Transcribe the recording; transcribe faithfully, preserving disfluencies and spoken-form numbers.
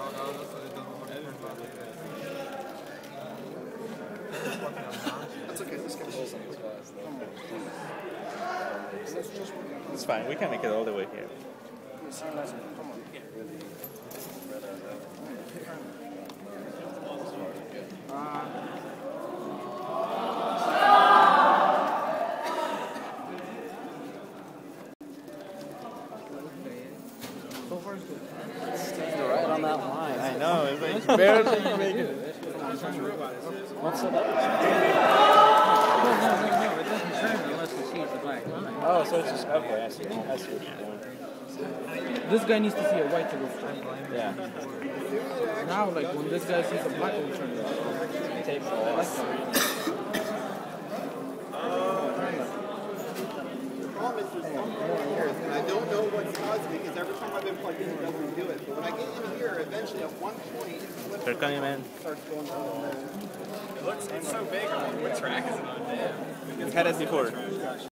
That's okay. This can hold It's fine. We can make it all the way here. So far, it's good. Right on that line. I know. It's like barely making it. What's the other? No, no, no, no. It doesn't turn unless you see the black line. Oh, so it's just okay. I see. I see what you're doing. This guy needs to see a white to go straight. Yeah. Now, like when this guy sees a black, will turn it. It takes a while. And I don't know what's causing it because every time I've been plugged in, it doesn't do it. But when I get in here, eventually at one point, They're coming, man. starts going down. It looks, it's so big. What track is it on? We've had it before.